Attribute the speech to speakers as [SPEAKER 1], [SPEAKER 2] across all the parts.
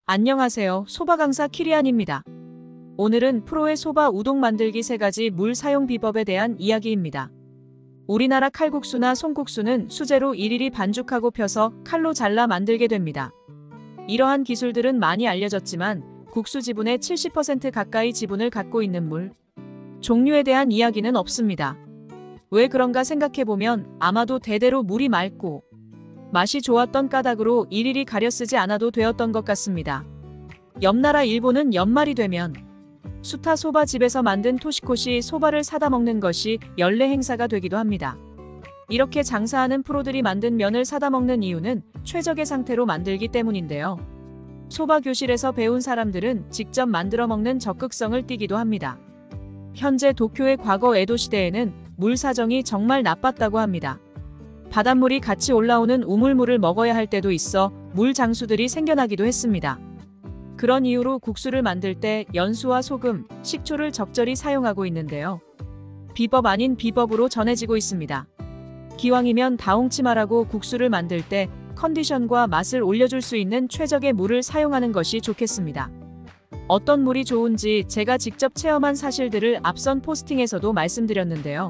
[SPEAKER 1] 안녕하세요. 소바 강사 키리안입니다. 오늘은 프로의 소바 우동 만들기 3가지 물 사용 비법에 대한 이야기입니다. 우리나라 칼국수나 송국수는 수제로 일일이 반죽하고 펴서 칼로 잘라 만들게 됩니다. 이러한 기술들은 많이 알려졌지만 국수 지분의 70% 가까이 지분을 갖고 있는 물 종류에 대한 이야기는 없습니다. 왜 그런가 생각해보면 아마도 대대로 물이 맑고 맛이 좋았던 까닭으로 일일이 가려 쓰지 않아도 되었던 것 같습니다. 옆나라 일본은 연말이 되면 수타 소바 집에서 만든 토시코시 소바를 사다 먹는 것이 연례 행사가 되기도 합니다. 이렇게 장사하는 프로들이 만든 면을 사다 먹는 이유는 최적의 상태로 만들기 때문인데요. 소바 교실에서 배운 사람들은 직접 만들어 먹는 적극성을 띠기도 합니다. 현재 도쿄의 과거 에도 시대에는 물 사정이 정말 나빴다고 합니다. 바닷물이 같이 올라오는 우물물을 먹어야 할 때도 있어 물 장수들이 생겨나기도 했습니다. 그런 이유로 국수를 만들 때 연수와 소금, 식초를 적절히 사용하고 있는데요. 비법 아닌 비법으로 전해지고 있습니다. 기왕이면 다홍치마라고 국수를 만들 때 컨디션과 맛을 올려줄 수 있는 최적의 물을 사용하는 것이 좋겠습니다. 어떤 물이 좋은지 제가 직접 체험한 사실들을 앞선 포스팅에서도 말씀드렸는데요.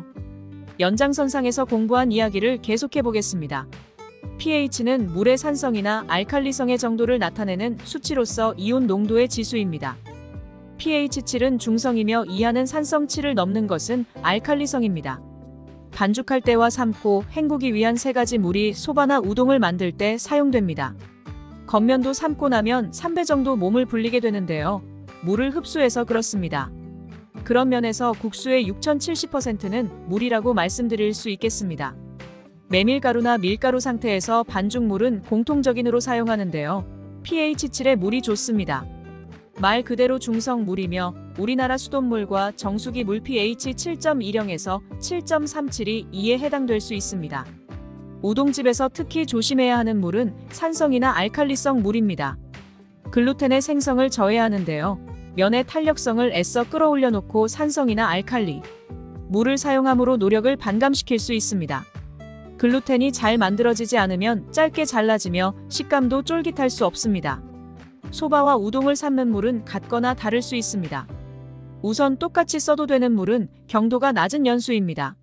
[SPEAKER 1] 연장선상에서 공부한 이야기를 계속해 보겠습니다. pH는 물의 산성이나 알칼리성의 정도를 나타내는 수치로서 이온 농도의 지수입니다. pH 7은 중성이며 이하는 산성 7을 넘는 것은 알칼리성입니다. 반죽할 때와 삶고 헹구기 위한 3가지 물이 소바나 우동을 만들 때 사용됩니다. 겉면도 삶고 나면 3배 정도 몸을 불리게 되는데요. 물을 흡수해서 그렇습니다. 그런 면에서 국수의 6070%는 물이라고 말씀드릴 수 있겠습니다. 메밀가루나 밀가루 상태에서 반죽물은 공통적인으로 사용하는데요. pH 7의 물이 좋습니다. 말 그대로 중성물이며 우리나라 수돗물과 정수기 물 pH 7.10에서 7.37이 이에 해당될 수 있습니다. 우동집에서 특히 조심해야 하는 물은 산성이나 알칼리성 물입니다. 글루텐의 생성을 저해야 하는데요. 면의 탄력성을 애써 끌어올려 놓고 산성이나 알칼리 물을 사용함으로 노력을 반감시킬 수 있습니다. 글루텐이 잘 만들어지지 않으면 짧게 잘라지며 식감도 쫄깃할 수 없습니다. 소바와 우동을 삶는 물은 같거나 다를 수 있습니다. 우선 똑같이 써도 되는 물은 경도가 낮은 연수입니다.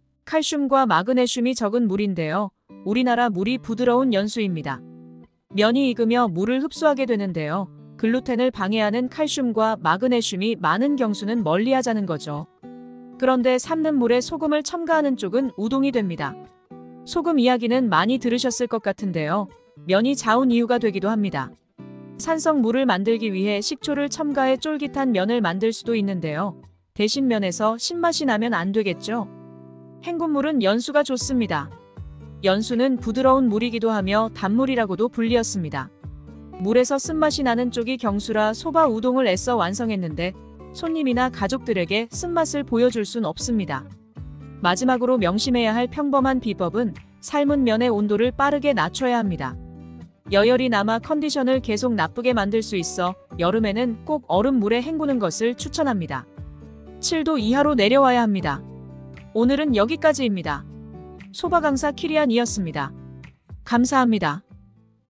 [SPEAKER 1] 칼슘과 마그네슘이 적은 물인데요. 우리나라 물이 부드러운 연수입니다. 면이 익으며 물을 흡수하게 되는데요. 글루텐을 방해하는 칼슘과 마그네슘이 많은 경수는 멀리하자는 거죠. 그런데 삶는 물에 소금을 첨가하는 쪽은 우동이 됩니다. 소금 이야기는 많이 들으셨을 것 같은데요. 면이 자운 이유가 되기도 합니다. 산성 물을 만들기 위해 식초를 첨가해 쫄깃한 면을 만들 수도 있는데요. 대신 면에서 신맛이 나면 안 되겠죠. 헹군 물은 연수가 좋습니다. 연수는 부드러운 물이기도 하며 단물이라고도 불리었습니다. 물에서 쓴맛이 나는 쪽이 경수라 소바 우동을 애써 완성했는데 손님이나 가족들에게 쓴맛을 보여줄 순 없습니다. 마지막으로 명심해야 할 평범한 비법은 삶은 면의 온도를 빠르게 낮춰야 합니다. 여열이 남아 컨디션을 계속 나쁘게 만들 수 있어 여름에는 꼭 얼음물에 헹구는 것을 추천합니다. 7도 이하로 내려와야 합니다. 오늘은 여기까지입니다. 소바 강사 키리안이었습니다. 감사합니다.